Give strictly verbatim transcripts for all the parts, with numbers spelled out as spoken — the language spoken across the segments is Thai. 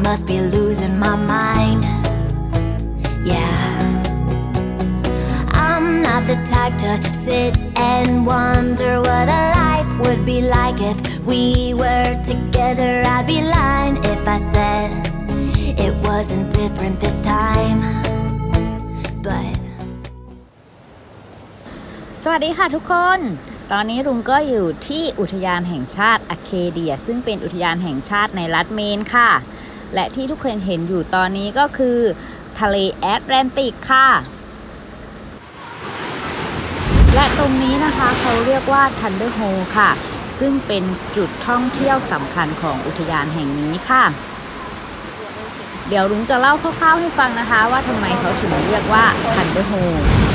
must be losing my mind. Yeah, I'm not the type to sit and wonder what a life would be like if we were together. I'd be lying if I said it wasn't different this time. But สวัสดีค่ะทุกคนตอนนี้ลุงก็อยู่ที่อุทยานแห่งชาติอะเคเดียซึ่งเป็นอุทยานแห่งชาติในรัฐเมนค่ะและที่ทุกคนเห็นอยู่ตอนนี้ก็คือทะเลแอตแลนติกค่ะและตรงนี้นะคะเขาเรียกว่าทันเดอร์โฮค่ะซึ่งเป็นจุดท่องเที่ยวสำคัญของอุทยานแห่งนี้ค่ะเดี๋ยวลุงจะเล่าคร่าวๆให้ฟังนะคะว่าทำไมเขาถึงเรียกว่าทันเดอร์โฮ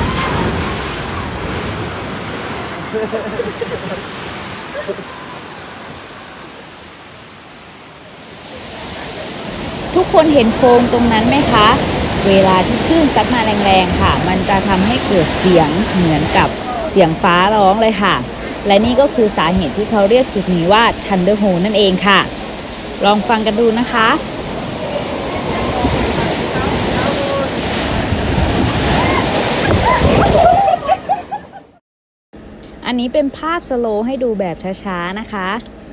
ทุกคนเห็นโพรงตรงนั้นไหมคะเวลาที่คลื่นซัดมาแรงๆค่ะมันจะทำให้เกิดเสียงเหมือนกับเสียงฟ้าร้องเลยค่ะและนี่ก็คือสาเหตุที่เขาเรียกจุดนี้ว่า Thunder Hole นั่นเองค่ะลองฟังกันดูนะคะอันนี้เป็นภาพสโลว์ให้ดูแบบช้าๆนะคะ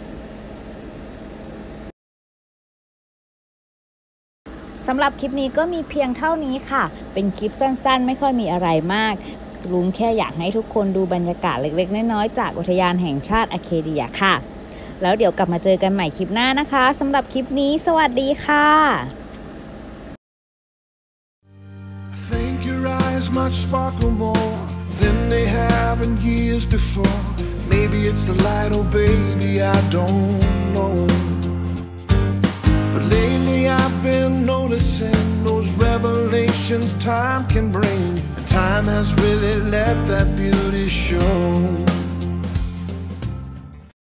สำหรับคลิปนี้ก็มีเพียงเท่านี้ค่ะเป็นคลิปสั้นๆไม่ค่อยมีอะไรมากลุงแค่อยากให้ทุกคนดูบรรยากาศเล็กๆน้อยๆจากอุทยานแห่งชาติอะเคเดียค่ะแล้วเดี๋ยวกลับมาเจอกันใหม่คลิปหน้านะคะสำหรับคลิปนี้สวัสดีค่ะ I think your eyes might sparkle more than they have in years before. Maybe it's the light, oh baby, I don't know. But lately I've been noticing those revelations time can bring. And time has really let that beauty show.